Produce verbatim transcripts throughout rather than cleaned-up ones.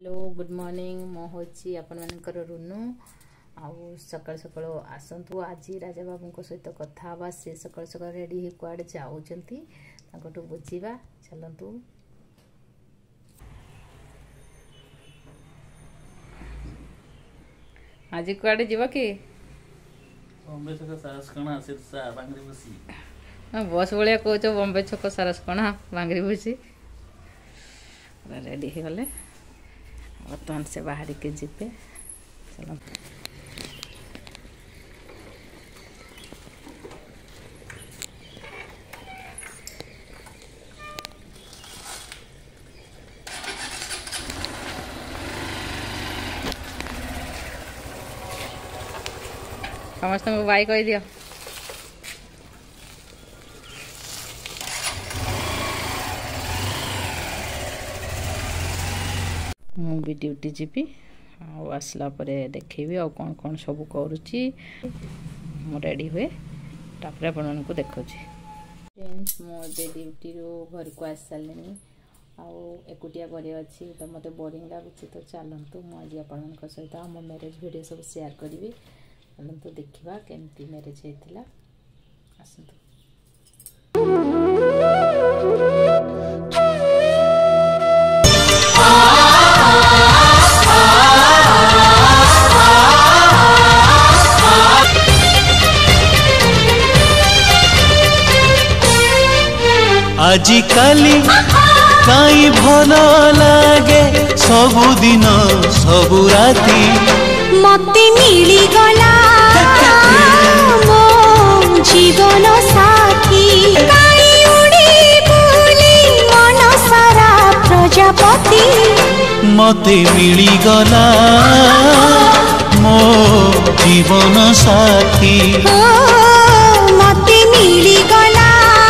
Hello good morning मो होची आपण मानकर रुनु आउ सकाळ सकाळ आसंतु आज राजा बाबू सहित कथा हवा से सकाळ सकाळ रेडी हे कुआडे जाउचंती ताकटू बुझीबा चलंतु। आज कुआडे जीवा के बॉम्बे छक सारस कणा सिरसा बांगरी बसी बस भलिया कहछ बॉम्बे छक सारस कणा बांगरी बसी रेडी हे गले बर्तमान से बाहर के जीपे चलो। समस्त बाई कह दियो मुझे ड्यूटी जीपी आसला देखी आ कौन कौन सब करुच्ची रेडी हुए तापर आपण को देखा फ्रेंड्स मुझे ड्यूटी रू घर को आस सारे आकुटिया घरे अच्छी तो मत बोरिंग लगुच तो चलतु मुझे आपण सहित आम मैरेज वीडियो सब शेयर करी चलतु देखा केमती मैरेज होता आसतु। आजिकाली काई भल लागे सबुदिन सबु राती मते मिली गला मो जीवन साथी काई उड़ी बुली मन सारा प्रजापति मते मिली गला मो जीवन साथी मते मिली गला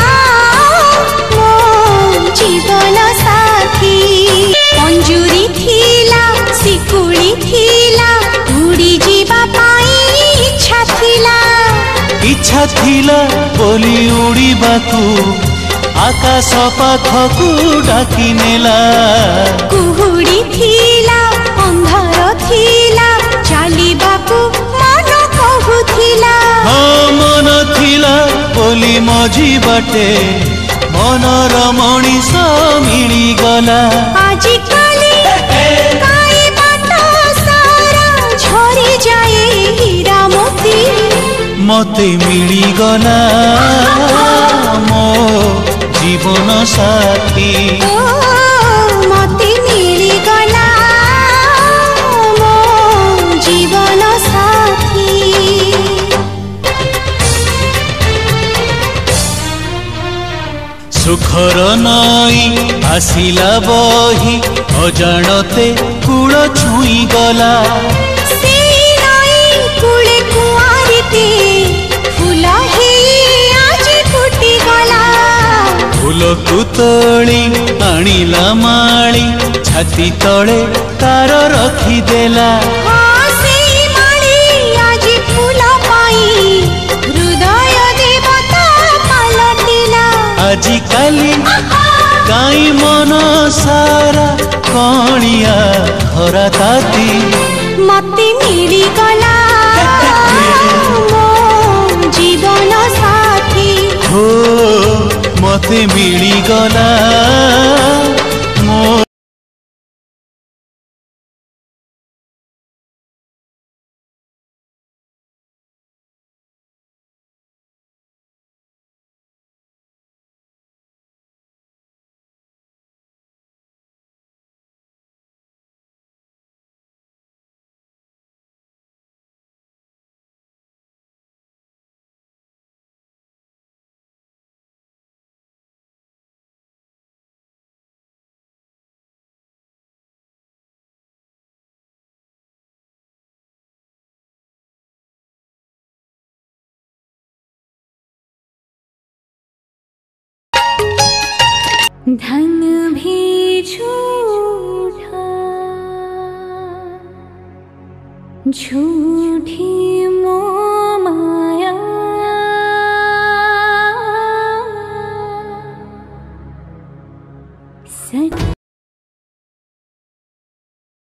जीवन साथी मंजूरी थिला सिकुड़ी थिला उड़ी जीवा पाई इच्छा थिला इच्छा थिला बोली उड़ीबाकू आकाश पाखकू डाकी नेला कुहुड़ी थिला अंधार थिला चलीबाकू मन कहूथिला हाँ मन थिला बोली मझी बाटे मनर मनीष मिली गला आजिकाली काई बात सारा झरी जाए हीरा मोती मते मिली गला मो जीवन साथी मते मिली गला मो जीवन साथी। सुखर नई आसिला बही अजाणते कूल छुई गला कूले कुआरीते फूल ही आज फुटी गला फूल को तोली आनिला माली छाती तले तार रखीदेला हाँ सेई माली आज फूल पाई हृदय देवता पलटिला आजिकाली काई मन सारा कणिया खरा ताती मते मिली गला मो जीवन साथी हो मते मिली गला मो धन भी झूठा झूठी मोह माया सच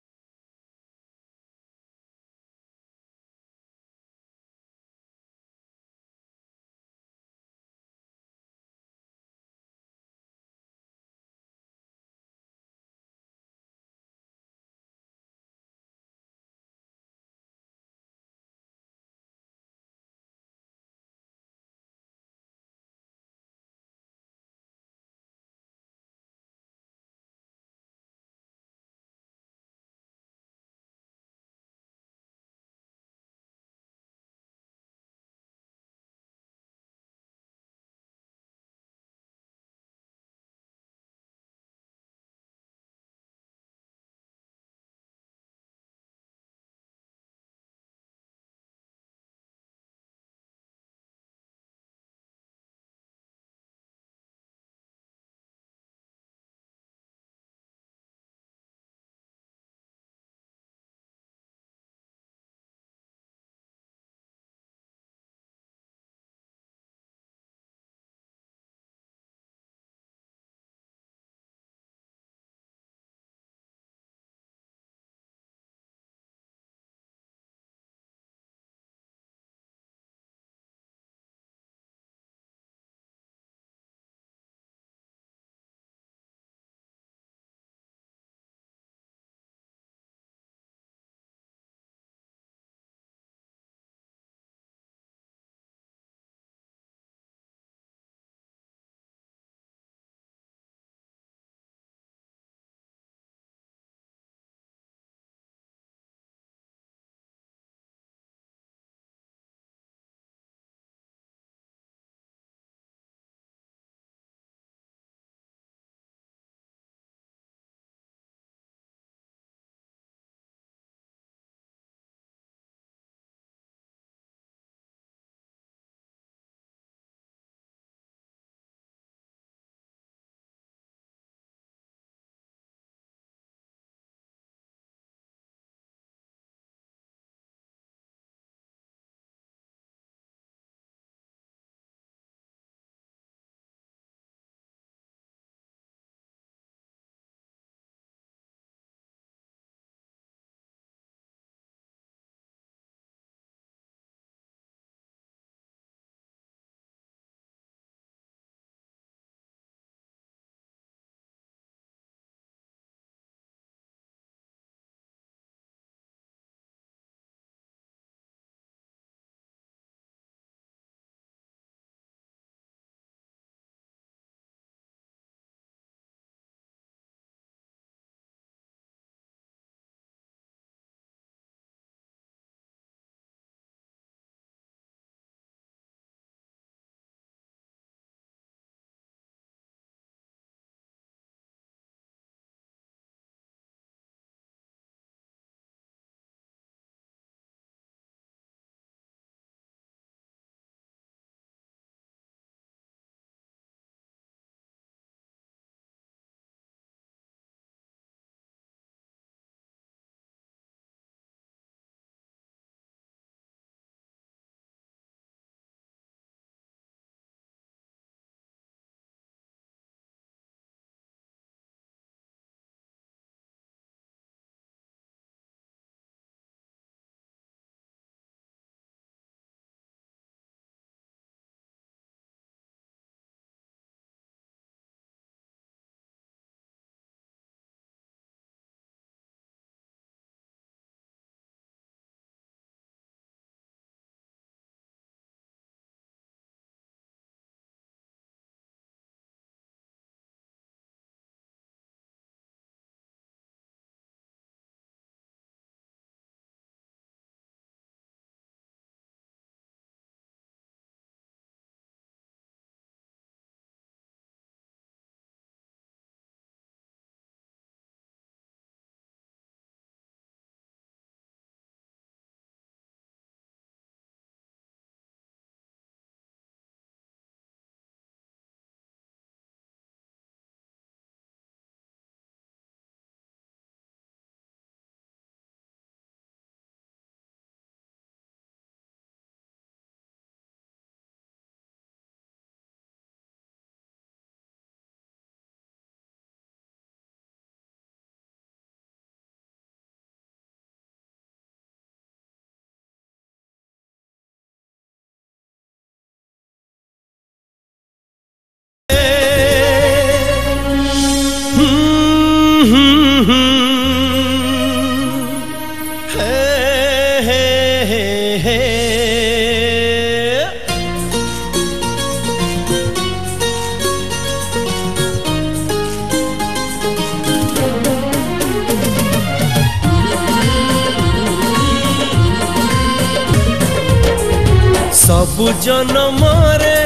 सबु जनमरे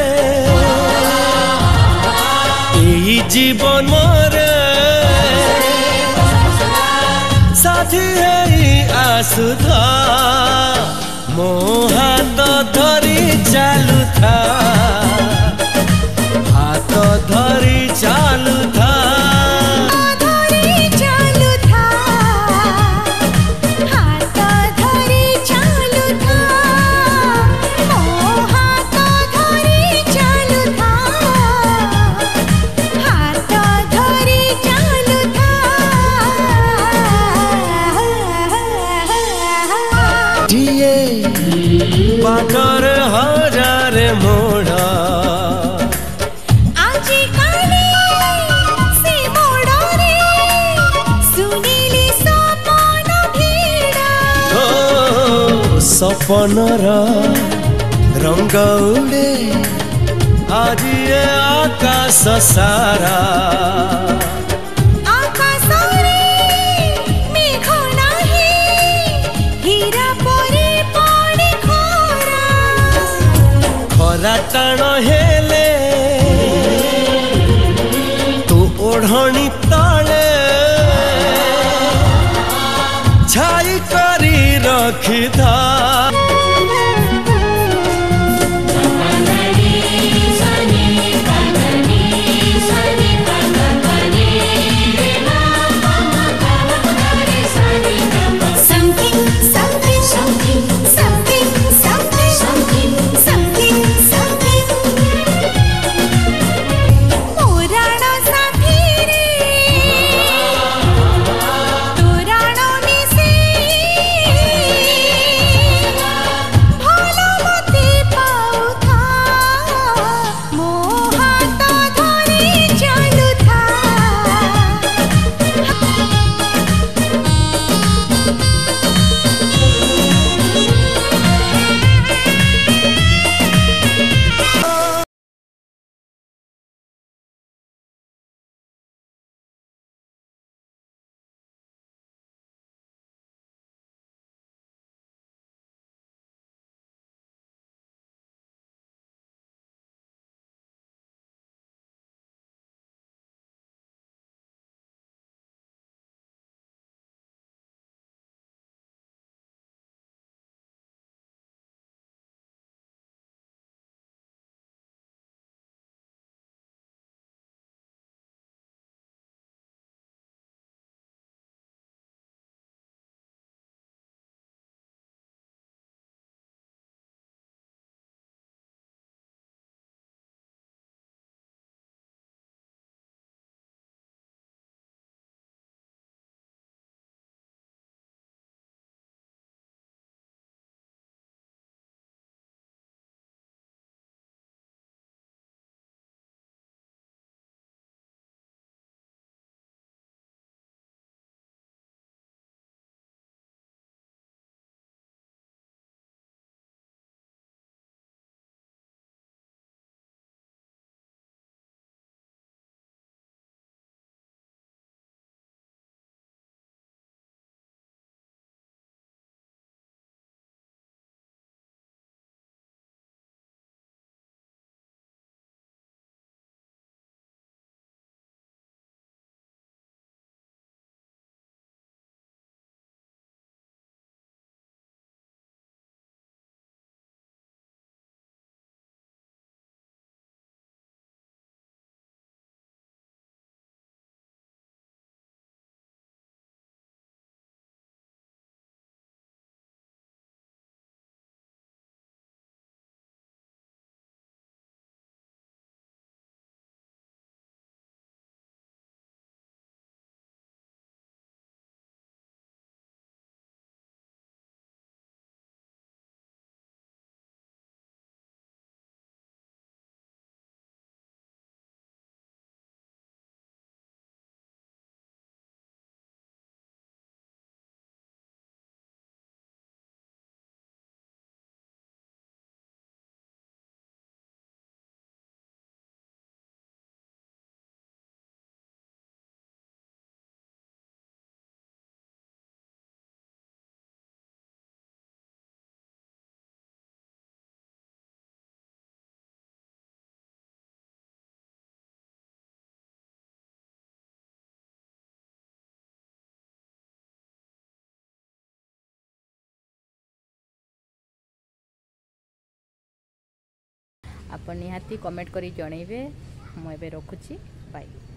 एई जीवन मरे साथी है आसुथा मो हाथ धरी चालू था हाथ धरी चालू था बाटर हजार मोड़ा आजी काले से मोड़ा रे सुनीली सपन भिड़ा ओ सपनर रंग उड़े आज ये आकाश सारा टाण हेले तू ओढ़णी तले छाई करी रखी था आपण निहाती कमेंट करी जणैबे। मु एबे रखुची बाय।